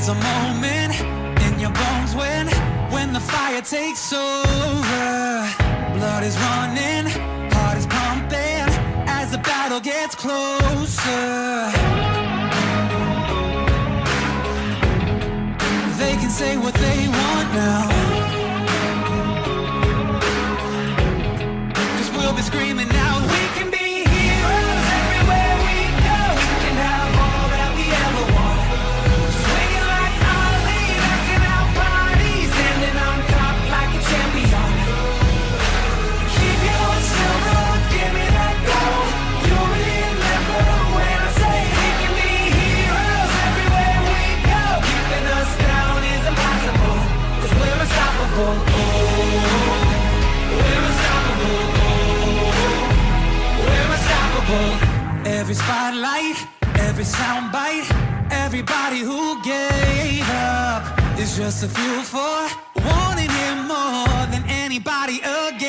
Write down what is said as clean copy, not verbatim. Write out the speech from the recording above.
a moment in your bones when the fire takes over. Blood is running, heart is pumping as the battle gets closer. They can say what they want now, 'cause we'll be screaming out, we can be heroes everywhere we go. We can have all that we ever want. Swinging like Ali, rocking out bodies, standing on top like a champion. Keep your silver, give me that gold. You'll remember when I say we can be heroes everywhere we go. Keeping us down is impossible, 'cause we're unstoppable. Oh, we're unstoppable. We're unstoppable. Every spotlight, every soundbite, everybody who gave up is just a fuel for wanting him more than anybody again.